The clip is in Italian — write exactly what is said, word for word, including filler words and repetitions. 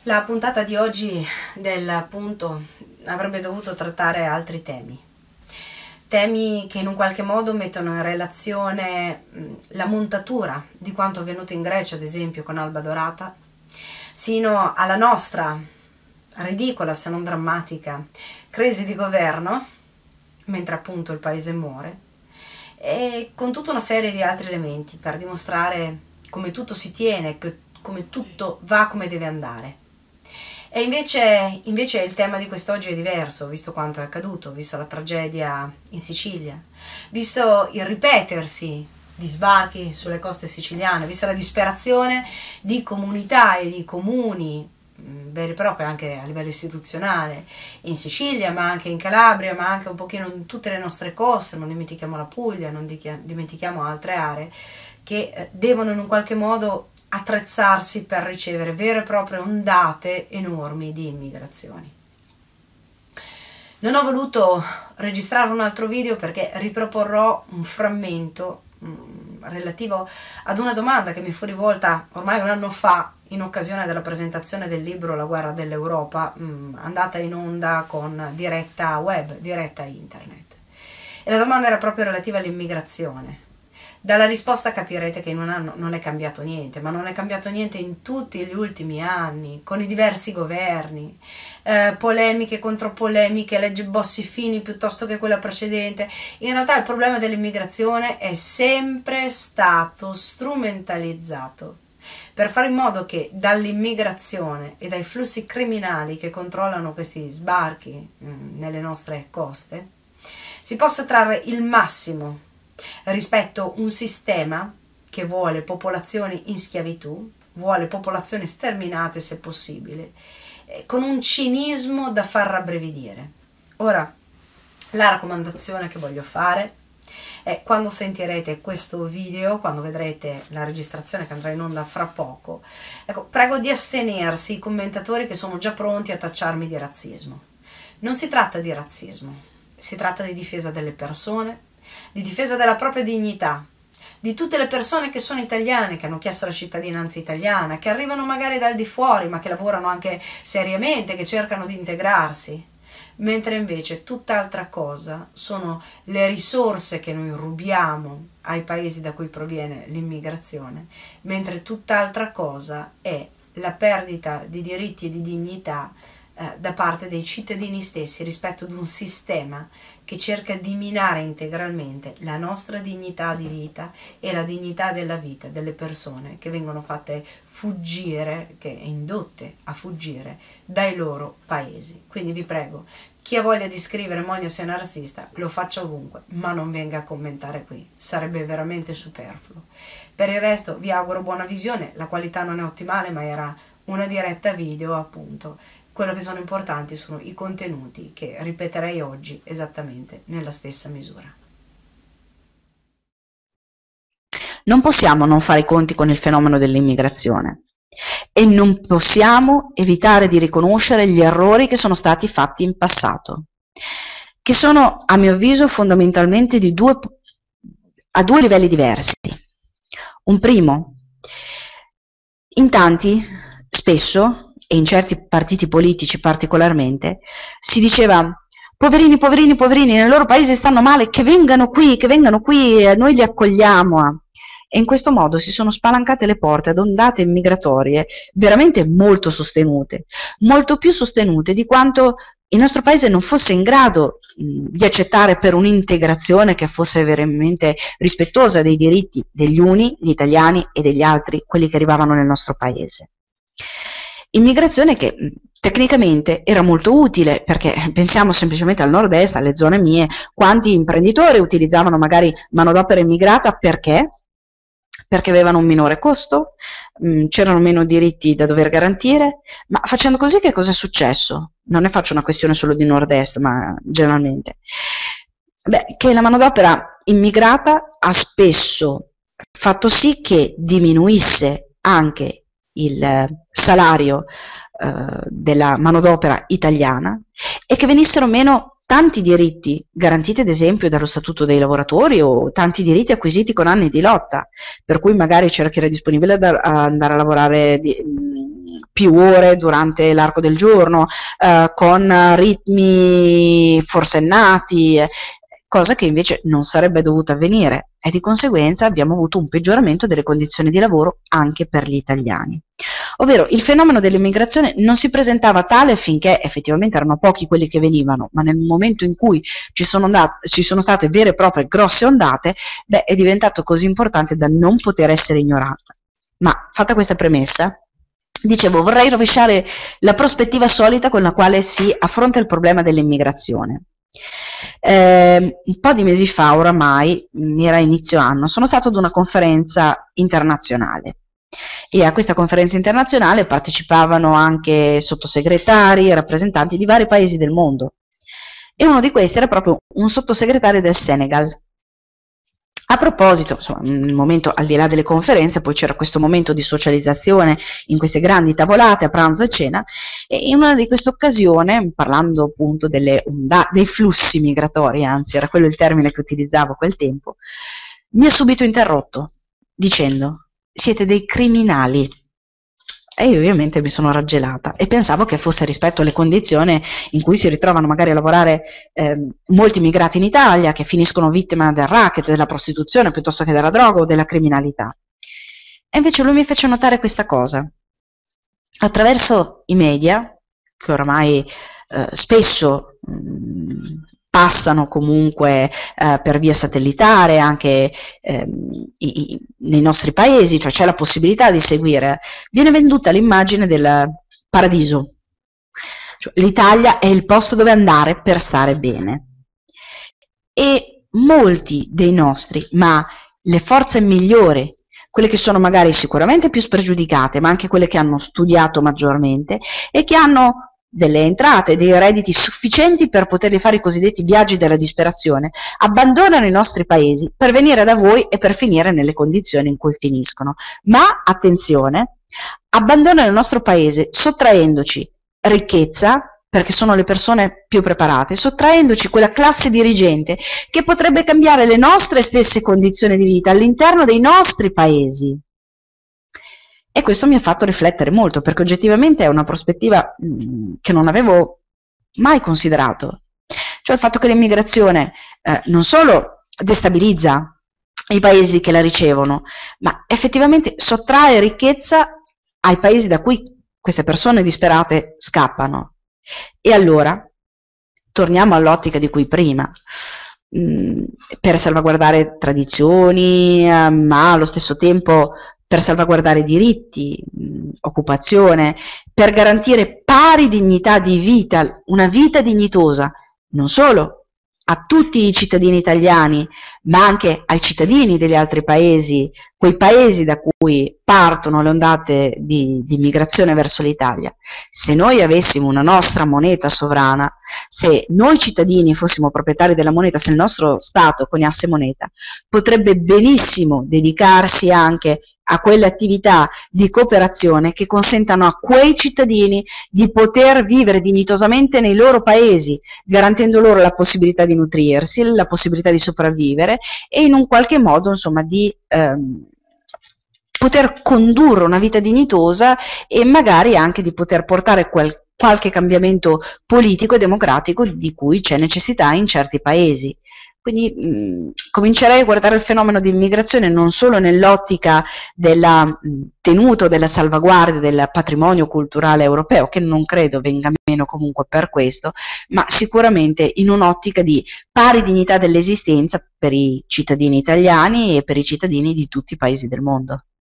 La puntata di oggi del punto avrebbe dovuto trattare altri temi, temi che in un qualche modo mettono in relazione la montatura di quanto avvenuto in Grecia, ad esempio con Alba Dorata, sino alla nostra ridicola, se non drammatica, crisi di governo, mentre appunto il paese muore, e con tutta una serie di altri elementi per dimostrare come tutto si tiene, come tutto va come deve andare. E invece, invece il tema di quest'oggi è diverso, visto quanto è accaduto, visto la tragedia in Sicilia, visto il ripetersi di sbarchi sulle coste siciliane, vista la disperazione di comunità e di comuni veri e propri anche a livello istituzionale in Sicilia, ma anche in Calabria, ma anche un pochino in tutte le nostre coste, non dimentichiamo la Puglia, non dimentichiamo altre aree che devono in un qualche modo attrezzarsi per ricevere vere e proprie ondate enormi di immigrazioni. Non ho voluto registrare un altro video perché riproporrò un frammento mh, relativo ad una domanda che mi fu rivolta ormai un anno fa in occasione della presentazione del libro La guerra dell'Europa, mh, andata in onda con diretta web, diretta internet. E la domanda era proprio relativa all'immigrazione. Dalla risposta capirete che in un anno non è cambiato niente, ma non è cambiato niente in tutti gli ultimi anni, con i diversi governi, eh, polemiche contro polemiche, legge Bossi-Fini piuttosto che quella precedente. In realtà il problema dell'immigrazione è sempre stato strumentalizzato per fare in modo che dall'immigrazione e dai flussi criminali che controllano questi sbarchi mh, nelle nostre coste si possa trarre il massimo rispetto a un sistema che vuole popolazioni in schiavitù, vuole popolazioni sterminate se possibile, eh, con un cinismo da far rabbrividire. Ora, la raccomandazione che voglio fare è, quando sentirete questo video, quando vedrete la registrazione che andrà in onda fra poco, ecco, prego di astenersi i commentatori che sono già pronti a tacciarmi di razzismo. Non si tratta di razzismo, si tratta di difesa delle persone, di difesa della propria dignità, di tutte le persone che sono italiane, che hanno chiesto la cittadinanza italiana, che arrivano magari dal di fuori, ma che lavorano anche seriamente, che cercano di integrarsi, mentre invece tutt'altra cosa sono le risorse che noi rubiamo ai paesi da cui proviene l'immigrazione, mentre tutt'altra cosa è la perdita di diritti e di dignità eh, da parte dei cittadini stessi rispetto ad un sistema che cerca di minare integralmente la nostra dignità di vita e la dignità della vita delle persone che vengono fatte fuggire, che indotte a fuggire dai loro paesi. Quindi vi prego, chi ha voglia di scrivere Monia sei una razzista, lo faccia ovunque, ma non venga a commentare qui, sarebbe veramente superfluo. Per il resto vi auguro buona visione, la qualità non è ottimale, ma era una diretta video appunto. Quello che sono importanti sono i contenuti che ripeterei oggi esattamente nella stessa misura. Non possiamo non fare i conti con il fenomeno dell'immigrazione e non possiamo evitare di riconoscere gli errori che sono stati fatti in passato, che sono, a mio avviso, fondamentalmente di due, a due livelli diversi. Un primo, in tanti, spesso, e in certi partiti politici particolarmente, si diceva poverini, poverini, poverini, nel loro paese stanno male, che vengano qui, che vengano qui, noi li accogliamo. E in questo modo si sono spalancate le porte ad ondate migratorie veramente molto sostenute, molto più sostenute di quanto il nostro paese non fosse in grado mh, di accettare per un'integrazione che fosse veramente rispettosa dei diritti degli uni, gli italiani, e degli altri, quelli che arrivavano nel nostro paese. Immigrazione che tecnicamente era molto utile, perché pensiamo semplicemente al nord-est, alle zone mie, quanti imprenditori utilizzavano magari manodopera immigrata perché? Perché avevano un minore costo, c'erano meno diritti da dover garantire, ma facendo così che cosa è successo? Non ne faccio una questione solo di nord-est, ma generalmente. Beh, che la manodopera immigrata ha spesso fatto sì che diminuisse anche il salario eh, della manodopera italiana e che venissero meno tanti diritti garantiti ad esempio dallo Statuto dei lavoratori o tanti diritti acquisiti con anni di lotta, per cui magari c'era chi era disponibile ad andare a lavorare di, più ore durante l'arco del giorno, eh, con ritmi forsennati, cosa che invece non sarebbe dovuta avvenire, e di conseguenza abbiamo avuto un peggioramento delle condizioni di lavoro anche per gli italiani. Ovvero, il fenomeno dell'immigrazione non si presentava tale finché effettivamente erano pochi quelli che venivano, ma nel momento in cui ci sono, andate, ci sono state vere e proprie grosse ondate, beh, è diventato così importante da non poter essere ignorata. Ma fatta questa premessa, dicevo, vorrei rovesciare la prospettiva solita con la quale si affronta il problema dell'immigrazione. Eh, un po' di mesi fa oramai, era inizio anno, sono stato ad una conferenza internazionale e a questa conferenza internazionale partecipavano anche sottosegretari e rappresentanti di vari paesi del mondo, e uno di questi era proprio un sottosegretario del Senegal. A proposito, insomma, nel momento al di là delle conferenze, poi c'era questo momento di socializzazione in queste grandi tavolate a pranzo e cena, e in una di queste occasioni, parlando appunto delle onda, dei flussi migratori, anzi era quello il termine che utilizzavo a quel tempo, mi ha subito interrotto dicendo: siete dei criminali. E io ovviamente mi sono raggelata e pensavo che fosse rispetto alle condizioni in cui si ritrovano magari a lavorare eh, molti immigrati in Italia, che finiscono vittime del racket, della prostituzione, piuttosto che della droga o della criminalità. E invece lui mi fece notare questa cosa. Attraverso i media, che oramai eh, spesso mh, passano comunque eh, per via satellitare anche ehm, i, i, nei nostri paesi, cioè c'è la possibilità di seguire, viene venduta l'immagine del paradiso, cioè, l'Italia è il posto dove andare per stare bene, e molti dei nostri, ma le forze migliori, quelle che sono magari sicuramente più spregiudicate, ma anche quelle che hanno studiato maggiormente e che hanno delle entrate, dei redditi sufficienti per poterli fare i cosiddetti viaggi della disperazione, abbandonano i nostri paesi per venire da voi e per finire nelle condizioni in cui finiscono. Ma, attenzione, abbandonano il nostro paese sottraendoci ricchezza, perché sono le persone più preparate, sottraendoci quella classe dirigente che potrebbe cambiare le nostre stesse condizioni di vita all'interno dei nostri paesi. E questo mi ha fatto riflettere molto, perché oggettivamente è una prospettiva mh, che non avevo mai considerato. Cioè il fatto che l'immigrazione eh, non solo destabilizza i paesi che la ricevono, ma effettivamente sottrae ricchezza ai paesi da cui queste persone disperate scappano. E allora, torniamo all'ottica di cui prima, mh, per salvaguardare tradizioni, eh, ma allo stesso tempo per salvaguardare diritti, mh, occupazione, per garantire pari dignità di vita, una vita dignitosa, non solo a tutti i cittadini italiani, ma anche ai cittadini degli altri paesi, quei paesi da cui partono le ondate di, di migrazione verso l'Italia. Se noi avessimo una nostra moneta sovrana, se noi cittadini fossimo proprietari della moneta, se il nostro Stato coniasse moneta, potrebbe benissimo dedicarsi anche a quelle attività di cooperazione che consentano a quei cittadini di poter vivere dignitosamente nei loro paesi, garantendo loro la possibilità di nutrirsi, la possibilità di sopravvivere e in un qualche modo, insomma, di ehm, poter condurre una vita dignitosa e magari anche di poter portare quel, qualche cambiamento politico e democratico di cui c'è necessità in certi paesi. Quindi mh, comincerei a guardare il fenomeno di immigrazione non solo nell'ottica della mh, tenuta, della salvaguardia del patrimonio culturale europeo, che non credo venga meno comunque per questo, ma sicuramente in un'ottica di pari dignità dell'esistenza per i cittadini italiani e per i cittadini di tutti i paesi del mondo.